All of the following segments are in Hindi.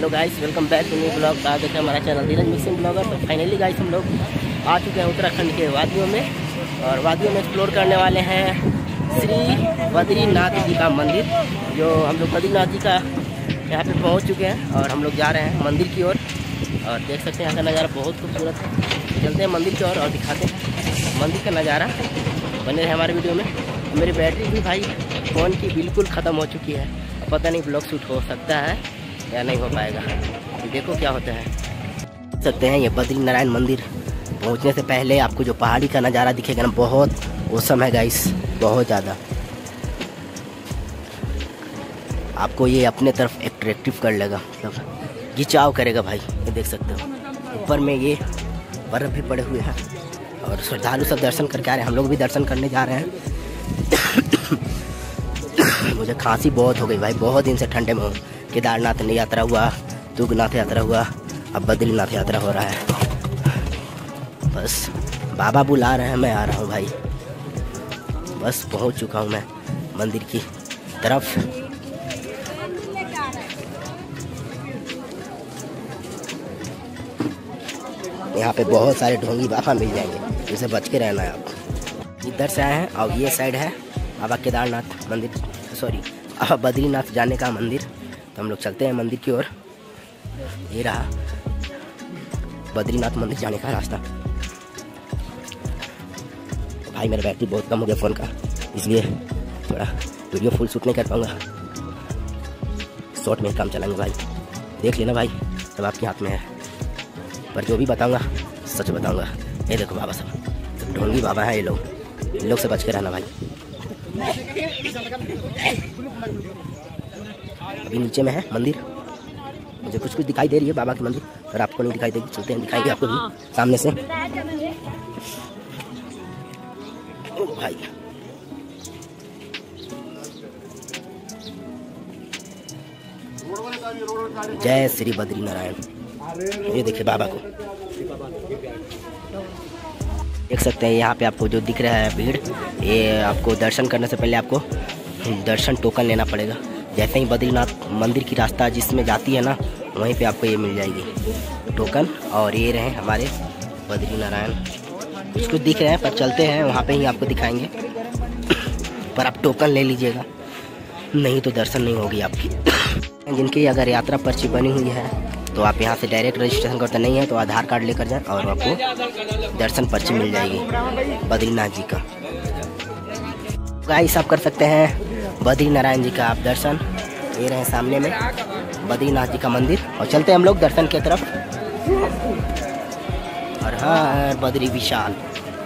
Hello guys, welcome back to new blog. आज देखें हमारा चैनल धीरज मिक्सिंग ब्लॉगर। तो फाइनली गाइस हम लोग आ चुके हैं उत्तराखंड के वादियों में, और वादियों में एक्सप्लोर करने वाले हैं श्री बद्रीनाथ जी का मंदिर। जो हम लोग बद्रीनाथ जी का यहाँ पे पहुँच चुके हैं और हम लोग जा रहे हैं मंदिर की ओर। और देख सकते हैं यहाँ का नज़ारा बहुत खूबसूरत है। चलते हैं मंदिर की ओर और दिखाते हैं मंदिर का नज़ारा। बने रहे हमारे वीडियो में। मेरी बैटरी भी भाई फ़ोन की बिल्कुल ख़त्म हो चुकी है। पता नहीं ब्लॉग शूट हो सकता है या नहीं हो पाएगा, तो देखो क्या होता है। देख सकते हैं ये बद्रीनारायण मंदिर पहुंचने से पहले आपको जो पहाड़ी का नज़ारा दिखेगा ना, बहुत औसम है गाइस, बहुत ज़्यादा। आपको ये अपने तरफ एट्रैक्टिव कर लेगा, मतलब खिंचाव करेगा भाई। ये देख सकते हो ऊपर में ये बर्फ़ भी पड़े हुए हैं और श्रद्धालु सब दर्शन करके आ रहे हैं। हम लोग भी दर्शन करने जा रहे हैं। मुझे खांसी बहुत हो गई भाई, बहुत दिन से ठंडे में हूँ। केदारनाथ यात्रा हुआ, तुंगनाथ यात्रा हुआ, अब बद्रीनाथ यात्रा हो रहा है। बस बाबा बुला रहे हैं, मैं आ रहा हूँ भाई। बस पहुँच चुका हूँ मैं मंदिर की तरफ। यहाँ पे बहुत सारे ढोंगी बाबा मिल जाएंगे, जिसे बच के रहना है आप। इधर से आए हैं और ये साइड है बाबा केदारनाथ मंदिर, सॉरी बद्रीनाथ जाने का मंदिर। तो हम लोग चलते हैं मंदिर की ओर। ये रहा बद्रीनाथ मंदिर जाने का रास्ता। भाई मेरा बैटरी बहुत कम हो गया फ़ोन का, इसलिए थोड़ा वीडियो फुल शूट नहीं कर पाऊँगा। शॉर्ट में काम चलाएंगे भाई, देख लेना भाई, सब आपके हाथ में है। पर जो भी बताऊँगा सच बताऊँगा। ये देखो बाबा सब ढोंगी बाबा हैं ये लोग, इन लोग से बच के रहना भाई। अभी नीचे में है मंदिर, मुझे कुछ कुछ दिखाई दे रही है बाबा की मंदिर, पर आपको नहीं दिखाई देगी। चलते हैं, दिखाएंगे आपको भी सामने से। ओ भाई जय श्री बद्रीनारायण। ये देखिए बाबा को देख सकते हैं। यहाँ पे आपको जो दिख रहा है भीड़, ये आपको दर्शन करने से पहले आपको दर्शन टोकन लेना पड़ेगा। जैसे ही बद्रीनाथ मंदिर की रास्ता जिसमें जाती है ना, वहीं पे आपको ये मिल जाएगी टोकन। और ये रहे हमारे बद्रीनारायण, कुछ दिख रहे हैं पर चलते हैं वहाँ पे ही आपको दिखाएंगे। पर आप टोकन ले लीजिएगा, नहीं तो दर्शन नहीं होगी आपकी। जिनकी अगर यात्रा पर्ची बनी हुई है तो आप यहाँ से डायरेक्ट रजिस्ट्रेशन करते नहीं है तो आधार कार्ड लेकर जाएं और आपको दर्शन पर्ची मिल जाएगी बद्रीनाथ जी का। गाइस आप कर सकते हैं बद्रीनारायण जी का आप दर्शन। ये रहे सामने में बद्रीनाथ जी का मंदिर, और चलते हैं हम लोग दर्शन की तरफ। और हाँ बद्री विशाल।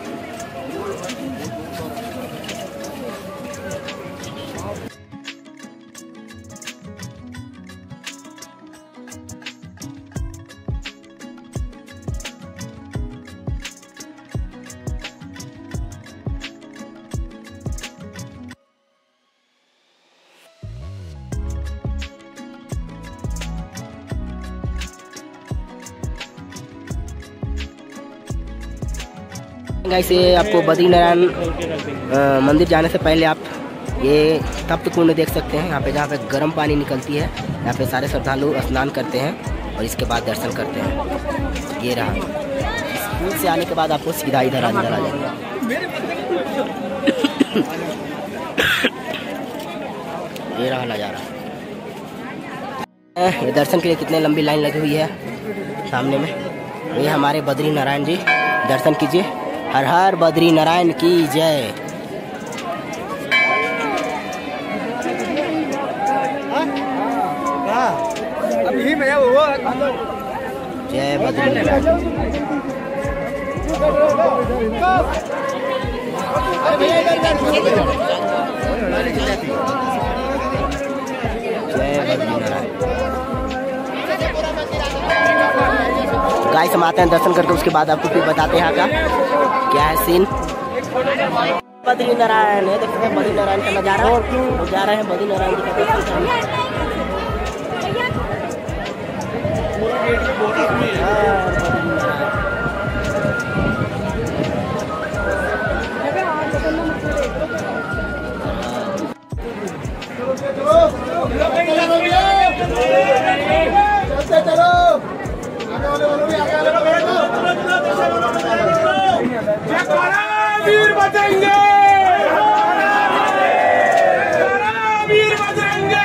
गाइस ये आपको बद्रीनारायण मंदिर जाने से पहले आप ये तप्त कुंड देख सकते हैं। यहाँ पे जहाँ पे गर्म पानी निकलती है, यहाँ पे सारे श्रद्धालु स्नान करते हैं और इसके बाद दर्शन करते हैं। ये रहा, स्कूल से आने के बाद आपको सीधा इधर आ जाएगा। ये रहा नज़ारा। ये दर्शन के लिए कितने लंबी लाइन लगी हुई है सामने में। ये हमारे बद्रीनारायण जी, दर्शन कीजिए। हर हर बद्रीनारायण की जय। जय बद्रीनारायण। जय बद्रीनारायण। गाइस हम आते हैं दर्शन करके, उसके बाद आपको फिर बताते हैं यहाँ का क्या है सीन। बद्रीनारायण है, देखते हैं बद्रीनारायण का नज़ारा। वो जा रहे हैं बद्रीनारायण जी का दर्शन करने। वीर बजरंगे, वीर बजरंगे,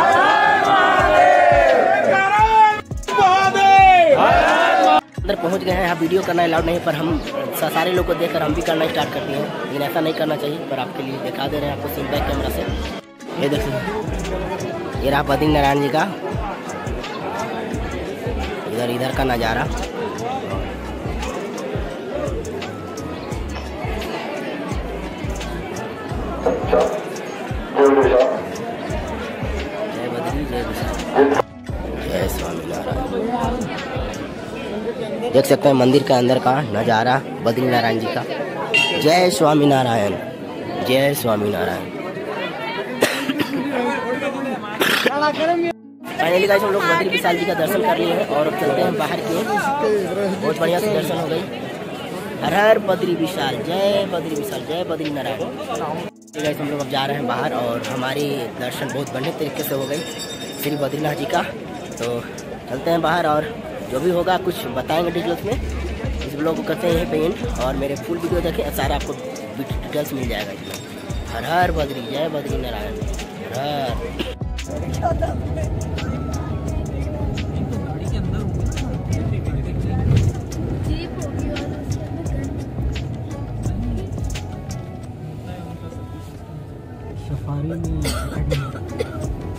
अंदर पहुंच गए हैं। यहाँ वीडियो करना अलाउड नहीं, पर हम सारे लोग को देखकर हम भी करना स्टार्ट करते हैं, लेकिन ऐसा नहीं करना चाहिए। पर आपके लिए दिखा दे रहे हैं आपको सिंपल कैमरा से। ये देखिए, ये रहा बद्री नारायण जी का इधर का नज़ारा। जय बद्री जय विशाल जय स्वामीनारायण। देख सकते हैं मंदिर के अंदर का नज़ारा बद्री नारायण जी का। जय स्वामीनारायण जय स्वामीनारायण। फाइनली गाइस हम लोग बद्री विशाल जी का दर्शन कर लिए हैं और अब चलते हैं बाहर की। बहुत बढ़िया से दर्शन हो गई। हर हर बद्री विशाल, जय बद्री विशाल, जय बद्री नारायण। गाइस हम लोग अब जा रहे हैं बाहर और हमारी दर्शन बहुत बढ़िया तरीके से हो गई श्री बद्रीनाथ जी का। तो चलते हैं बाहर और जो भी होगा कुछ बताएंगे डिटेल्स में। इस ब्लॉग को करते हैं यहीं पे एंड, और मेरे फुल वीडियो देखें, सारा आपको डिटेल्स मिल जाएगा इसमें। हर हर बद्री, जय बद्री नारायण, हर सफारी में